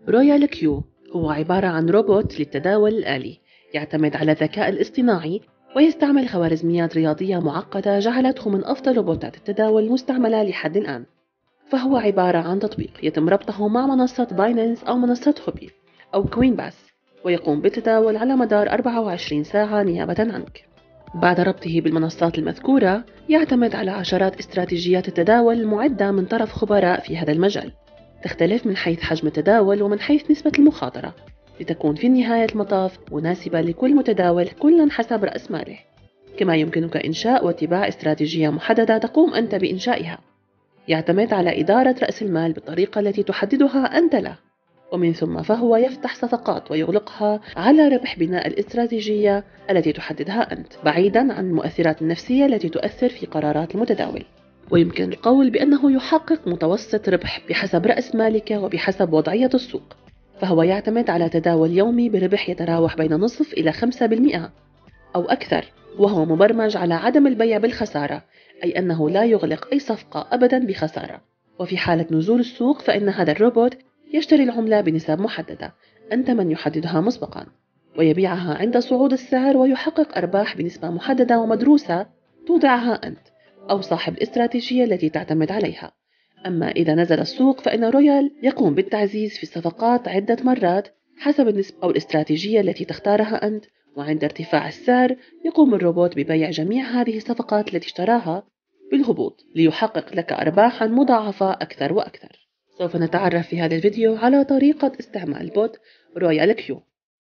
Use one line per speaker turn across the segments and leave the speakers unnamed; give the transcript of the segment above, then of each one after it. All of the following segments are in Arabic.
رويال كيو هو عبارة عن روبوت للتداول الآلي، يعتمد على الذكاء الاصطناعي ويستعمل خوارزميات رياضية معقدة جعلته من أفضل روبوتات التداول المستعملة لحد الآن. فهو عبارة عن تطبيق يتم ربطه مع منصة باينانس أو منصة هوبي أو كوين باس، ويقوم بالتداول على مدار 24 ساعة نيابة عنك. بعد ربطه بالمنصات المذكورة، يعتمد على عشرات استراتيجيات التداول المعدة من طرف خبراء في هذا المجال، تختلف من حيث حجم التداول ومن حيث نسبة المخاطرة، لتكون في نهاية المطاف مناسبة لكل متداول كلاً حسب رأس ماله. كما يمكنك إنشاء واتباع استراتيجية محددة تقوم أنت بإنشائها. يعتمد على إدارة رأس المال بالطريقة التي تحددها أنت له، ومن ثم فهو يفتح صفقات ويغلقها على ربح بناء الاستراتيجية التي تحددها أنت، بعيداً عن المؤثرات النفسية التي تؤثر في قرارات المتداول. ويمكن القول بأنه يحقق متوسط ربح بحسب رأس مالك وبحسب وضعية السوق. فهو يعتمد على تداول يومي بربح يتراوح بين نصف إلى 5% أو أكثر، وهو مبرمج على عدم البيع بالخسارة، أي أنه لا يغلق أي صفقة أبداً بخسارة. وفي حالة نزول السوق فإن هذا الروبوت يشتري العملة بنسب محددة، أنت من يحددها مسبقاً، ويبيعها عند صعود السعر ويحقق أرباح بنسبة محددة ومدروسة توضعها أنت أو صاحب الاستراتيجية التي تعتمد عليها. أما إذا نزل السوق فإن رويال يقوم بالتعزيز في الصفقات عدة مرات حسب النسبة أو الاستراتيجية التي تختارها أنت، وعند ارتفاع السعر يقوم الروبوت ببيع جميع هذه الصفقات التي اشتراها بالهبوط ليحقق لك أرباحا مضاعفة أكثر وأكثر. سوف نتعرف في هذا الفيديو على طريقة استعمال بوت رويال كيو.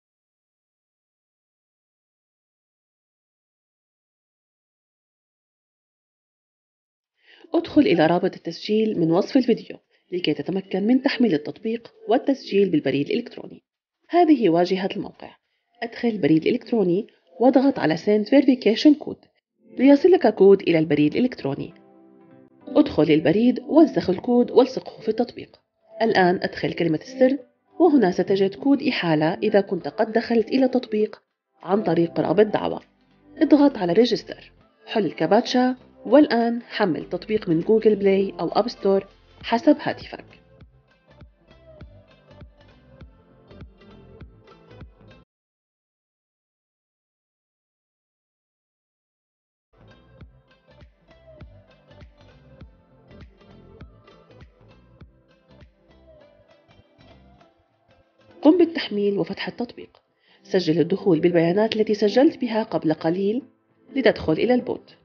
ادخل إلى رابط التسجيل من وصف الفيديو لكي تتمكن من تحميل التطبيق والتسجيل بالبريد الإلكتروني. هذه واجهة الموقع. أدخل البريد الإلكتروني واضغط على Send Verification Code ليصلك كود إلى البريد الإلكتروني. ادخل البريد والزخ الكود والصقه في التطبيق. الآن أدخل كلمة السر، وهنا ستجد كود إحالة إذا كنت قد دخلت إلى التطبيق عن طريق رابط دعوة. اضغط على ريجستر، حل الكابتشا، والآن حمل تطبيق من جوجل بلاي أو أب ستور حسب هاتفك. قم بالتحميل وفتح التطبيق. سجل الدخول بالبيانات التي سجلت بها قبل قليل لتدخل إلى البوت.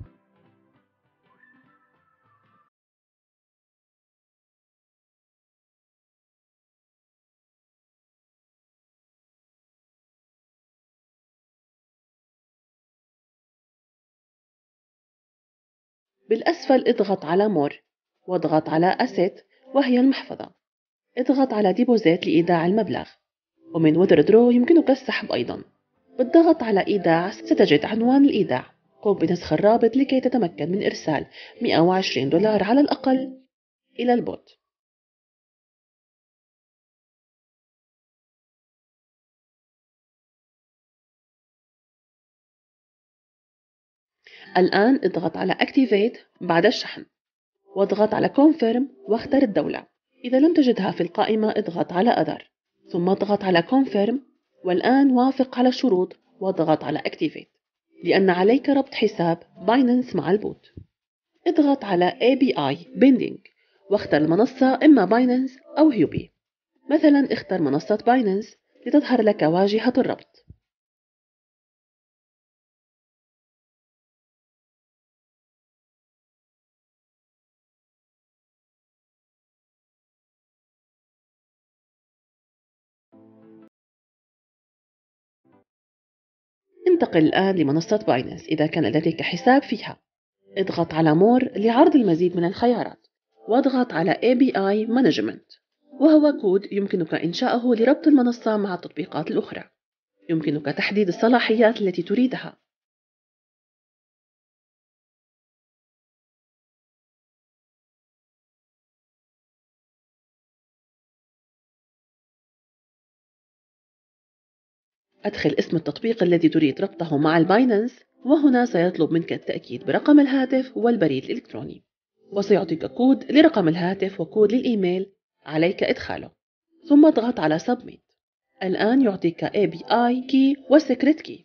بالأسفل اضغط على مور، واضغط على أسيت وهي المحفظة. اضغط على ديبوزيت لإيداع المبلغ، ومن وذردرو يمكنك السحب أيضا. بالضغط على إيداع ستجد عنوان الإيداع. قم بنسخ الرابط لكي تتمكن من إرسال $120 على الأقل إلى البوت. الآن اضغط على Activate بعد الشحن، واضغط على Confirm واختر الدولة. إذا لم تجدها في القائمة اضغط على Other، ثم اضغط على Confirm، والآن وافق على الشروط واضغط على Activate لأن عليك ربط حساب باينانس مع البوت. اضغط على API Binding واختر المنصة إما باينانس أو هيوبي. مثلا اختر منصة باينانس لتظهر لك واجهة الربط. انتقل الآن لمنصة باينانس إذا كان لديك حساب فيها. اضغط على مور لعرض المزيد من الخيارات، واضغط على API Management، وهو كود يمكنك إنشاءه لربط المنصة مع التطبيقات الأخرى. يمكنك تحديد الصلاحيات التي تريدها. أدخل اسم التطبيق الذي تريد ربطه مع الباينانس، وهنا سيطلب منك التأكيد برقم الهاتف والبريد الإلكتروني، وسيعطيك كود لرقم الهاتف وكود للإيميل عليك إدخاله. ثم اضغط على Submit. الآن يعطيك API Key و Secret Key.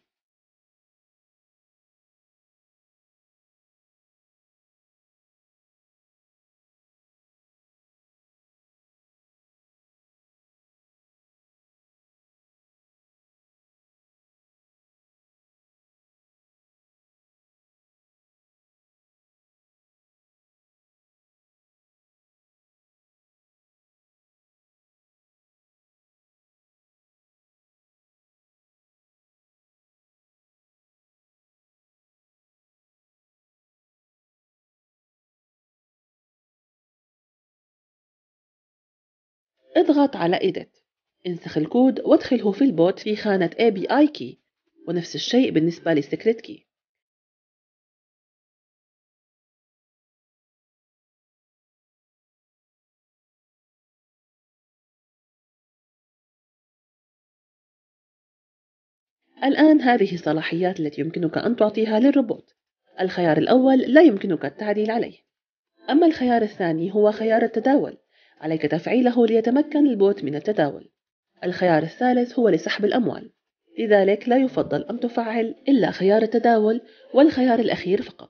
اضغط على Edit. انسخ الكود وادخله في البوت في خانة API Key، ونفس الشيء بالنسبة للسكريت كي. الآن هذه الصلاحيات التي يمكنك أن تعطيها للروبوت. الخيار الأول لا يمكنك التعديل عليه، أما الخيار الثاني هو خيار التداول، عليك تفعيله ليتمكن البوت من التداول. الخيار الثالث هو لسحب الأموال، لذلك لا يفضل أن تفعل إلا خيار التداول والخيار الأخير فقط.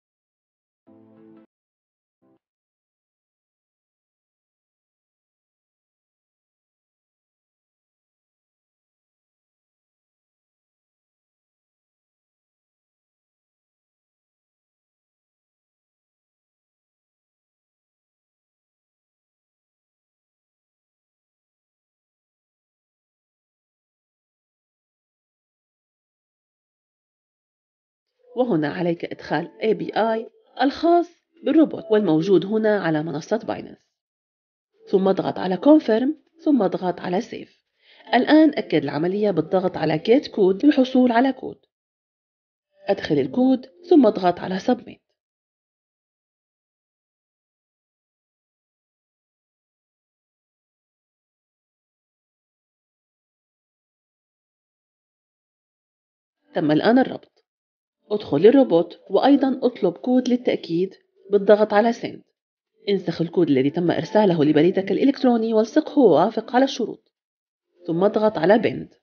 وهنا عليك إدخال API الخاص بالروبوت والموجود هنا على منصة باينانس، ثم اضغط على Confirm، ثم اضغط على Save. الآن أكد العملية بالضغط على Get Code للحصول على كود. أدخل الكود ثم اضغط على Submit. تم الآن الربط. ادخل للروبوت وأيضا اطلب كود للتأكيد بالضغط على Send. انسخ الكود الذي تم إرساله لبريدك الإلكتروني والصقه ووافق على الشروط، ثم اضغط على Bend.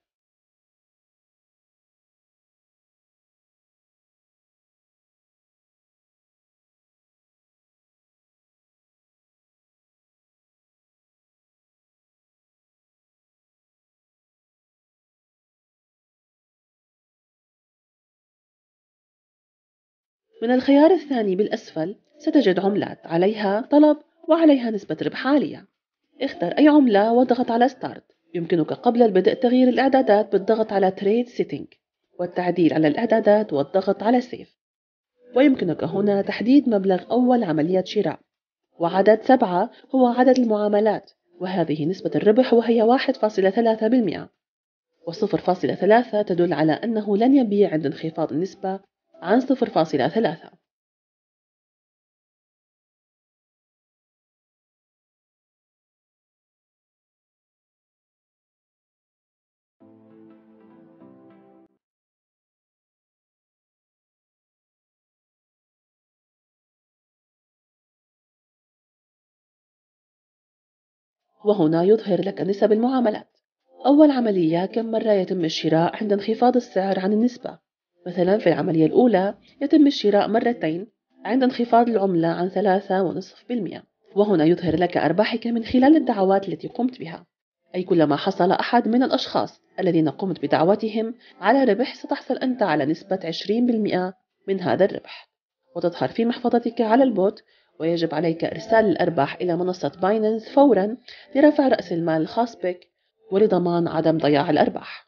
من الخيار الثاني بالأسفل ستجد عملات عليها طلب وعليها نسبة ربح عالية. اختر أي عملة واضغط على Start. يمكنك قبل البدء تغيير الإعدادات بالضغط على Trade Setting والتعديل على الإعدادات والضغط على Save. ويمكنك هنا تحديد مبلغ أول عملية شراء، وعدد 7 هو عدد المعاملات، وهذه نسبة الربح وهي 1.3%، و0.3 تدل على أنه لن يبيع عند انخفاض النسبة عن 0.3. وهنا يظهر لك نسب المعاملات. أول عملية كم مرة يتم الشراء عند انخفاض السعر عن النسبة. مثلا في العملية الأولى يتم الشراء مرتين عند انخفاض العملة عن 3.5%. وهنا يظهر لك أرباحك من خلال الدعوات التي قمت بها، أي كلما حصل أحد من الأشخاص الذين قمت بدعوتهم على ربح ستحصل أنت على نسبة 20% من هذا الربح، وتظهر في محفظتك على البوت. ويجب عليك إرسال الأرباح إلى منصة باينانس فورا لرفع رأس المال الخاص بك ولضمان عدم ضياع الأرباح.